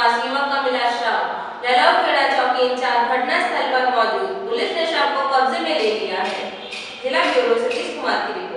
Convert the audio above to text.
पास युवक का मिला शव। ललौखेड़ा चौकी इंचार्ज घटनास्थल पर मौजूद। पुलिस ने शव को कब्जे में ले लिया है। जिला ब्यूरो सतीश कुमार की